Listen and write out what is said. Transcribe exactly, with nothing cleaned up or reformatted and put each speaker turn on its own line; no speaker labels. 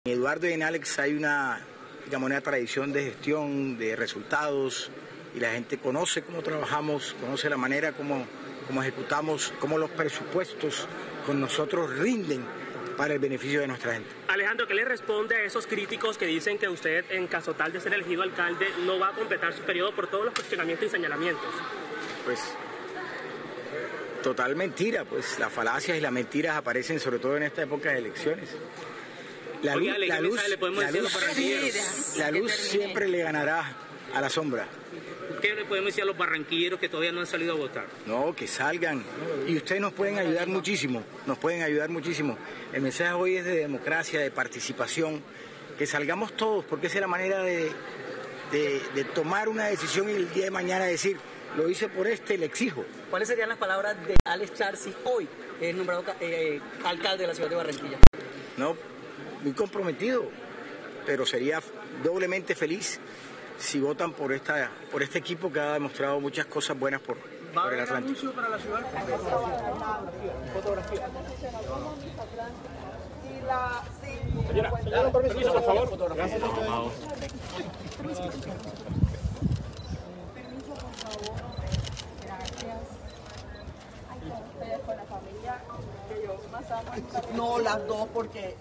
En Eduardo y en Alex hay una, digamos, una tradición de gestión, de resultados, y la gente conoce cómo trabajamos, conoce la manera como, como ejecutamos, cómo los presupuestos con nosotros rinden para el beneficio de nuestra gente.
Alejandro, ¿qué le responde a esos críticos que dicen que usted, en caso tal de ser elegido alcalde, no va a completar su periodo por todos los cuestionamientos y señalamientos?
Pues total mentira, pues las falacias y las mentiras aparecen sobre todo en esta época de elecciones. La luz,
Oye,
la luz,
le podemos
la
decir
luz,
a los barranquilleros?
la luz siempre le ganará a la sombra.
¿Qué le podemos decir a los barranquilleros que todavía no han salido a votar?
No, que salgan. Y ustedes nos pueden ayudar muchísimo, nos pueden ayudar muchísimo. El mensaje hoy es de democracia, de participación, que salgamos todos, porque esa es la manera de, de, de tomar una decisión y el día de mañana decir, lo hice por este, le exijo.
¿Cuáles serían las palabras de Alex Char si hoy es nombrado eh, alcalde de la ciudad de Barranquilla?
No, muy comprometido, pero sería doblemente feliz si votan por esta por este equipo que ha demostrado muchas cosas buenas por, por el Atlántico.
¿Anuncio para la ciudad? Fotografía. Señora, señora, permiso, por favor. Gracias. Vamos.
Permiso, por favor. Gracias. Ay, con ustedes, con la familia que yo más amo.
No, las dos, porque...